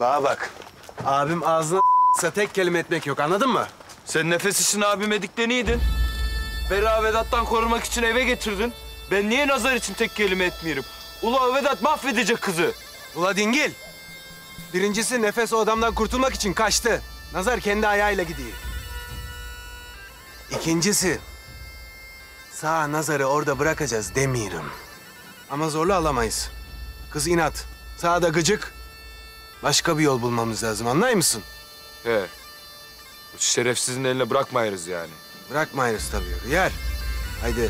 Bana bak. Abim ağzına tek kelime etmek yok, anladın mı? Sen nefes için abime dikleniydin. Bera Vedat'tan korumak için eve getirdin. Ben niye Nazar için tek kelime etmiyorum? Ula Vedat mahvedecek kızı. Ula dingil. Birincisi Nefes o adamdan kurtulmak için kaçtı. Nazar kendi ayağıyla gidiyor. İkincisi, sağ Nazar'ı orada bırakacağız demiyorum. Ama zorla alamayız. Kız inat, sağda gıcık. Başka bir yol bulmamız lazım, anlay mısın? He. Bu şerefsizin eline bırakmayırız yani. Bırakmayız tabii, yer. Haydi.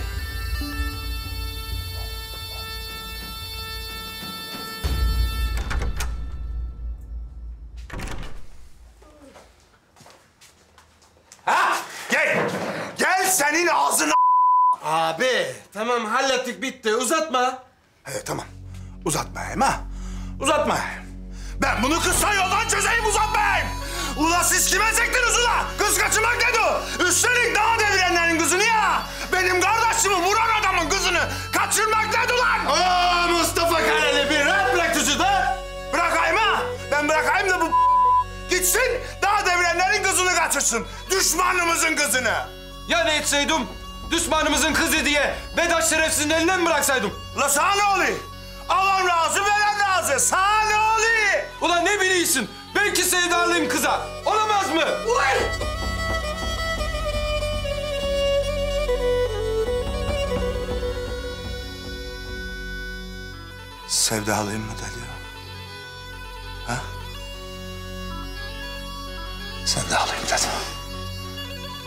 Gel! Gel senin ağzına... Abi, tamam hallettik, bitti. Uzatma. Tamam. Uzatmayayım ha. Uzatmayayım. Ben bunu kısa yoldan çözeyim, uzatmayayım. Ula siz kime çektiniz ula? Kız kaçırmak nedir o? Üstelik daha devirenlerin kızını ya. Benim kardeşimi vuran adamın kızını kaçırmak nedir lan? Aa, Mustafa Kareli bir rahat bırak çocuğu da. Bırakayım ha. Ben bırakayım da bu gitsin daha devirenlerin kızını kaçırsın. Düşmanımızın kızını. Ya ne etseydim? Düşmanımızın kızı diye Vedat şerefsizin elinden mi bıraksaydım? La sana ne oluyor? Alan razı, veren razı. Sana ne oluyor? Ulan ne biliyorsun? Belki sevdalıyım kıza. Olamaz mı? Uy! Sevdalıyım mı dedi o? Ha? Sevdalıyım dedi.